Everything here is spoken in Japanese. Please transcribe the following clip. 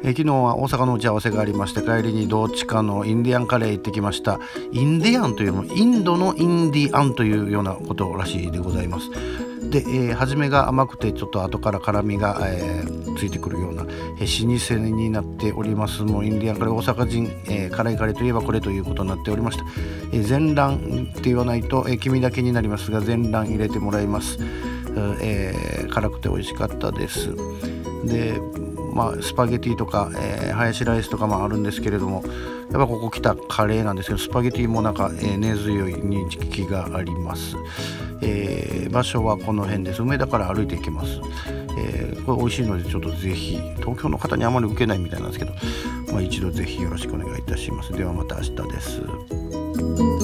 昨日は大阪の打ち合わせがありまして、帰りにどっちかのインディアンカレー行ってきました。インディアンというのもインドのインディアンというようなことらしいでございます。で、初めが甘くてちょっと後から辛みが、ついてくるような、老舗になっております。もうインディアンカレー、大阪人、辛いカレーといえばこれということになっておりました。全卵って言わないと、黄身だけになりますが、全卵入れてもらいます。辛くて美味しかったです。で、スパゲティとか、ハヤシライスとかもあるんですけれども、やっぱここ来たカレーなんですけど、スパゲティもなんか、根強い人気があります。場所はこの辺です。梅田から歩いていきます。これ美味しいので、ちょっとぜひ東京の方にあまり受けないみたいなんですけど、一度ぜひよろしくお願いいたします。ではまた明日です。